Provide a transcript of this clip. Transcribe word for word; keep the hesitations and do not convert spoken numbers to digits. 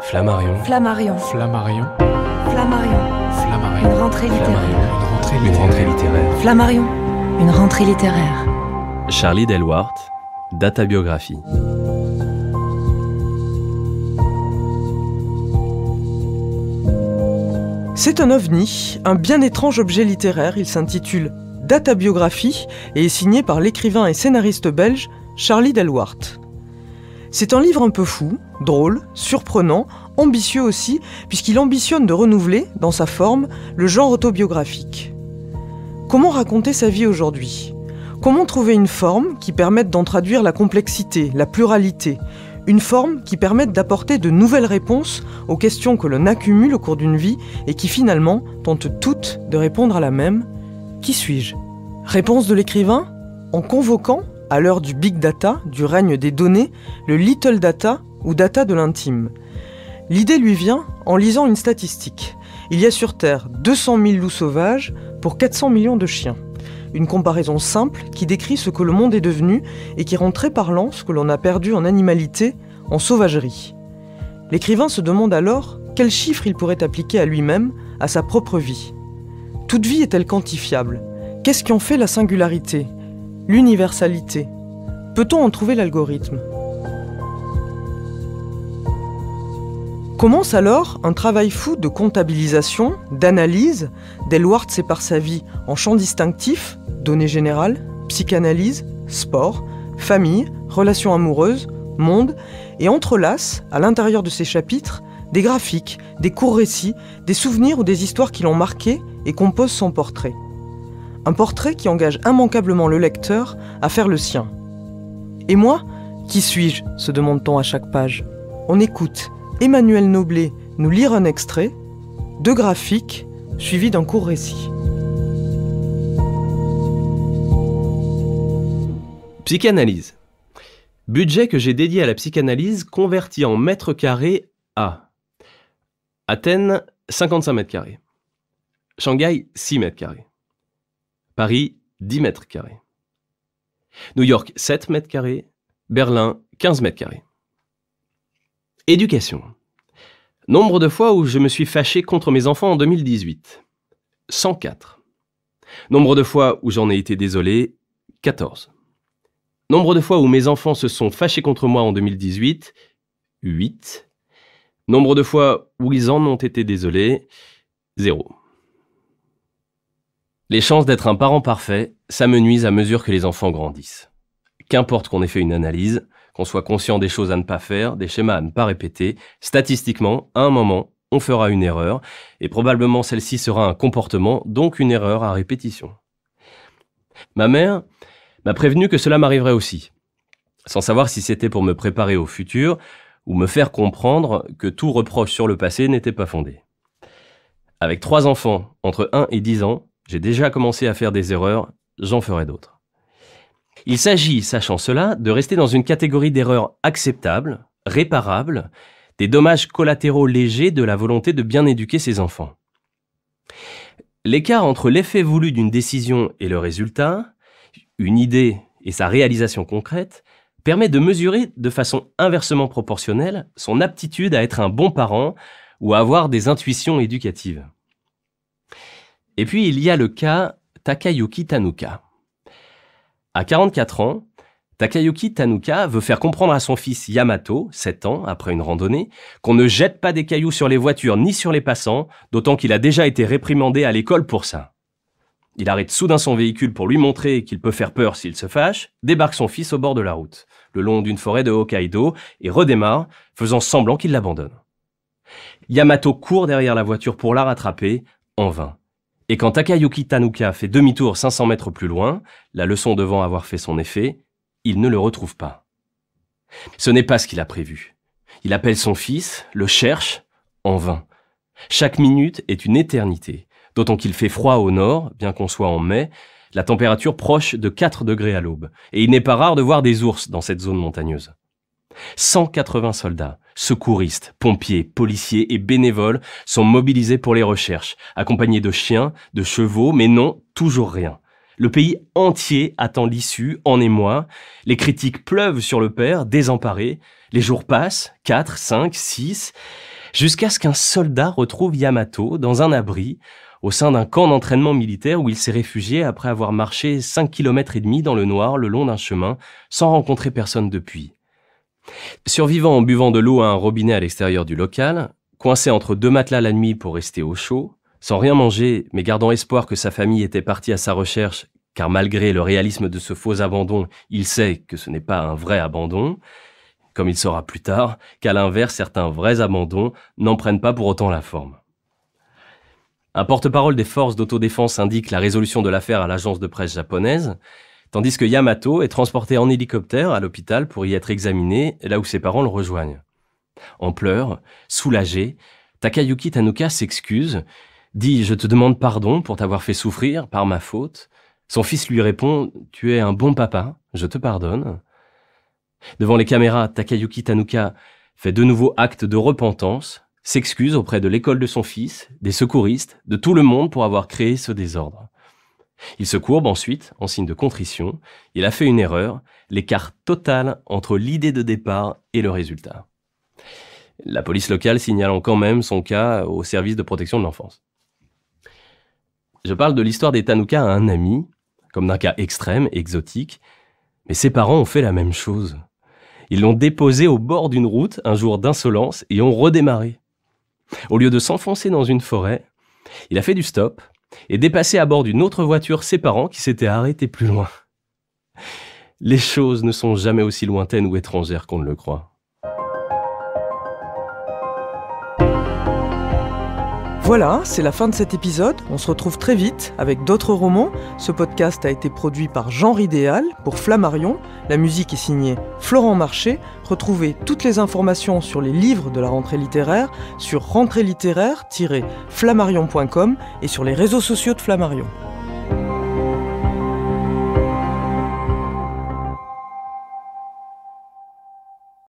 Flammarion. Flammarion. Flammarion. Flammarion. Flammarion. Une rentrée littéraire. Une rentrée Une littéraire. rentrée littéraire. Flammarion. Une rentrée littéraire. Charlie Delwart, Databiographie. C'est un ovni, un bien étrange objet littéraire. Il s'intitule Databiographie et est signé par l'écrivain et scénariste belge Charlie Delwart. C'est un livre un peu fou, drôle, surprenant, ambitieux aussi, puisqu'il ambitionne de renouveler, dans sa forme, le genre autobiographique. Comment raconter sa vie aujourd'hui ? Comment trouver une forme qui permette d'en traduire la complexité, la pluralité ? Une forme qui permette d'apporter de nouvelles réponses aux questions que l'on accumule au cours d'une vie et qui finalement tentent toutes de répondre à la même « Qui suis-je » Réponse de l'écrivain en convoquant, à l'heure du big data, du règne des données, le little data ou data de l'intime. L'idée lui vient en lisant une statistique. Il y a sur Terre deux cent mille loups sauvages pour quatre cents millions de chiens. Une comparaison simple qui décrit ce que le monde est devenu et qui rend très parlant ce que l'on a perdu en animalité, en sauvagerie. L'écrivain se demande alors quel chiffre il pourrait appliquer à lui-même, à sa propre vie. Toute vie est-elle quantifiable ? Qu'est-ce qui en fait la singularité ? L'universalité. Peut-on en trouver l'algorithme ? Commence alors un travail fou de comptabilisation, d'analyse. Delwart sépare sa vie en champs distinctifs, données générales, psychanalyse, sport, famille, relations amoureuses, monde, et entrelace, à l'intérieur de ces chapitres, des graphiques, des courts récits, des souvenirs ou des histoires qui l'ont marqué et composent son portrait. Un portrait qui engage immanquablement le lecteur à faire le sien. Et moi, qui suis-je ? Se demande-t-on à chaque page. On écoute Emmanuel Noblet nous lire un extrait, deux graphiques, suivis d'un court récit. Psychanalyse. Budget que j'ai dédié à la psychanalyse converti en mètres carrés à Athènes, cinquante-cinq mètres carrés. Shanghai, six mètres carrés. Paris, dix mètres carrés. New York, sept mètres carrés. Berlin, quinze mètres carrés. Éducation. Nombre de fois où je me suis fâché contre mes enfants en deux mille dix-huit. cent quatre. Nombre de fois où j'en ai été désolé. quatorze. Nombre de fois où mes enfants se sont fâchés contre moi en deux mille dix-huit. huit. Nombre de fois où ils en ont été désolés. zéro. Les chances d'être un parent parfait s'amenuisent à mesure que les enfants grandissent. Qu'importe qu'on ait fait une analyse, qu'on soit conscient des choses à ne pas faire, des schémas à ne pas répéter, statistiquement, à un moment, on fera une erreur, et probablement celle-ci sera un comportement, donc une erreur à répétition. Ma mère m'a prévenu que cela m'arriverait aussi, sans savoir si c'était pour me préparer au futur ou me faire comprendre que tout reproche sur le passé n'était pas fondé. Avec trois enfants entre un et dix ans, j'ai déjà commencé à faire des erreurs, j'en ferai d'autres. Il s'agit, sachant cela, de rester dans une catégorie d'erreurs acceptables, réparables, des dommages collatéraux légers de la volonté de bien éduquer ses enfants. L'écart entre l'effet voulu d'une décision et le résultat, une idée et sa réalisation concrète, permet de mesurer de façon inversement proportionnelle son aptitude à être un bon parent ou à avoir des intuitions éducatives. Et puis il y a le cas Takayuki Tanuka. À quarante-quatre ans, Takayuki Tanuka veut faire comprendre à son fils Yamato, sept ans, après une randonnée, qu'on ne jette pas des cailloux sur les voitures ni sur les passants, d'autant qu'il a déjà été réprimandé à l'école pour ça. Il arrête soudain son véhicule pour lui montrer qu'il peut faire peur s'il se fâche, débarque son fils au bord de la route, le long d'une forêt de Hokkaido, et redémarre, faisant semblant qu'il l'abandonne. Yamato court derrière la voiture pour la rattraper, en vain. Et quand Takayuki Tanuka fait demi-tour cinq cents mètres plus loin, la leçon devant avoir fait son effet, il ne le retrouve pas. Ce n'est pas ce qu'il a prévu. Il appelle son fils, le cherche, en vain. Chaque minute est une éternité, d'autant qu'il fait froid au nord, bien qu'on soit en mai, la température proche de quatre degrés à l'aube, et il n'est pas rare de voir des ours dans cette zone montagneuse. cent quatre-vingts soldats, secouristes, pompiers, policiers et bénévoles sont mobilisés pour les recherches, accompagnés de chiens, de chevaux, mais non, toujours rien. Le pays entier attend l'issue, en émoi. Les critiques pleuvent sur le père, désemparé. Les jours passent, quatre, cinq, six. jusqu'à ce qu'un soldat retrouve Yamato dans un abri, au sein d'un camp d'entraînement militaire où il s'est réfugié après avoir marché cinq kilomètres et demi dans le noir le long d'un chemin, sans rencontrer personne depuis. Survivant en buvant de l'eau à un robinet à l'extérieur du local, coincé entre deux matelas la nuit pour rester au chaud, sans rien manger, mais gardant espoir que sa famille était partie à sa recherche, car malgré le réalisme de ce faux abandon, il sait que ce n'est pas un vrai abandon, comme il saura plus tard, qu'à l'inverse, certains vrais abandons n'en prennent pas pour autant la forme. Un porte-parole des forces d'autodéfense indique la résolution de l'affaire à l'agence de presse japonaise, tandis que Yamato est transporté en hélicoptère à l'hôpital pour y être examiné, là où ses parents le rejoignent. En pleurs, soulagé, Takayuki Tanuka s'excuse, dit « Je te demande pardon pour t'avoir fait souffrir par ma faute ». Son fils lui répond « Tu es un bon papa, je te pardonne ». Devant les caméras, Takayuki Tanuka fait de nouveau acte de repentance, s'excuse auprès de l'école de son fils, des secouristes, de tout le monde pour avoir créé ce désordre. Il se courbe ensuite, en signe de contrition. Il a fait une erreur, l'écart total entre l'idée de départ et le résultat. La police locale signalant quand même son cas au service de protection de l'enfance. Je parle de l'histoire des Tanuka à un ami, comme d'un cas extrême, exotique, mais ses parents ont fait la même chose. Ils l'ont déposé au bord d'une route un jour d'insolence et ont redémarré. Au lieu de s'enfoncer dans une forêt, il a fait du stop et dépassé à bord d'une autre voiture ses parents qui s'étaient arrêtés plus loin. Les choses ne sont jamais aussi lointaines ou étrangères qu'on ne le croit. Voilà, c'est la fin de cet épisode. On se retrouve très vite avec d'autres romans. Ce podcast a été produit par Genre Idéal pour Flammarion. La musique est signée Florent Marché. Retrouvez toutes les informations sur les livres de la rentrée littéraire sur rentrée littéraire tiret flammarion point com et sur les réseaux sociaux de Flammarion.